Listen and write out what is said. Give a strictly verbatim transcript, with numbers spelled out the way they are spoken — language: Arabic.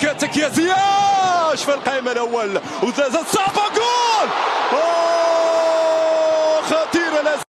حركاتك يا زياش في القائمة الأول وزازت صعبة. جول! أوه خطير.